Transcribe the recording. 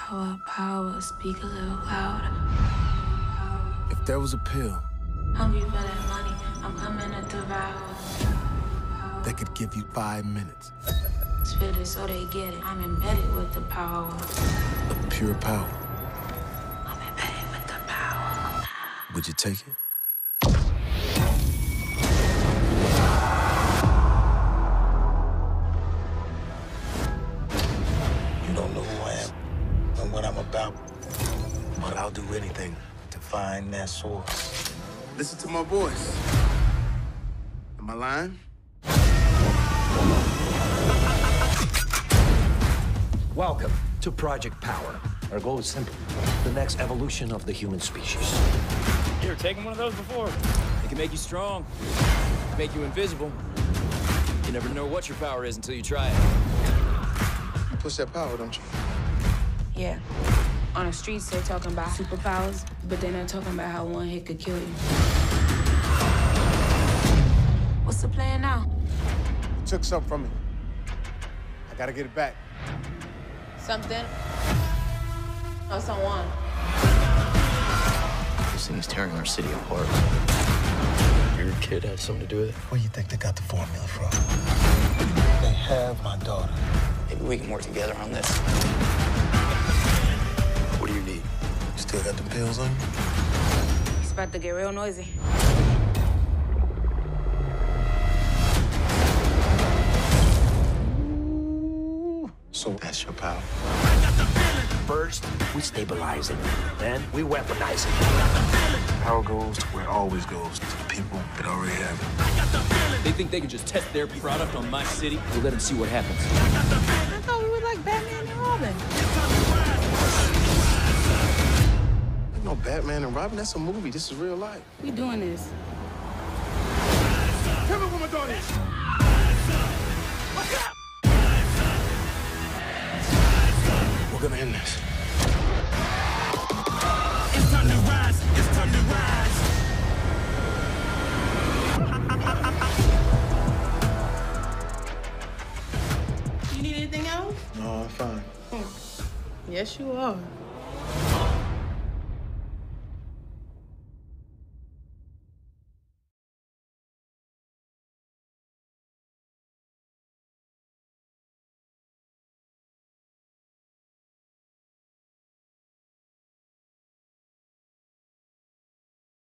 Power, speak a little louder. If there was a pill Hungry for that money, I'm coming to devour. that could give you 5 minutes Spit it so they get it. I'm embedded with the power. of pure power, I'm embedded with the power. would you take it? You don't know who I am and what I'm about, but I'll do anything to find that source. Listen to my voice. Am I lying? Welcome to Project Power. Our goal is simple: the next evolution of the human species. You ever taken one of those before? It can make you strong, make you invisible. You never know what your power is until you try it. You push that power, don't you? Yeah. On the streets, they're talking about superpowers, but they're not talking about how one hit could kill you. What's the plan now? You took something from me. I gotta get it back. Something or someone. This thing's tearing our city apart. Your kid had something to do with it? Where you think they got the formula from? They have my daughter. Maybe we can work together on this. What do you need? You still got the pills on you? It's about to get real noisy. So that's your power. First, we stabilize it. Then we weaponize it. Power goes to where it always goes, to the people that already have it. They think they can just test their product on my city? We'll let them see what happens. I thought we were like Batman and Robin. No, Batman and Robin, that's a movie. This is real life. We doing this. Tell me where my daughter is. We're gonna end this. It's time to rise. It's time to rise. You need anything else? No, I'm fine. Yes, you are.